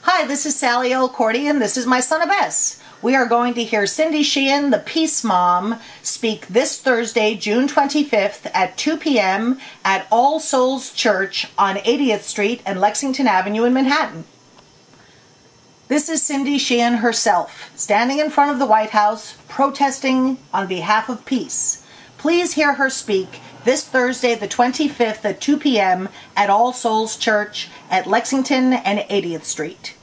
Hi, this is Sally O'Cordy, and this is my son Abess. We are going to hear Cindy Sheehan, the Peace Mom, speak this Thursday, June 25th at 2 p.m. at All Souls Church on 80th Street and Lexington Avenue in Manhattan. This is Cindy Sheehan herself, standing in front of the White House, protesting on behalf of peace. Please hear her speak this Thursday, the 25th at 2 p.m. at All Souls Church at Lexington and 80th Street.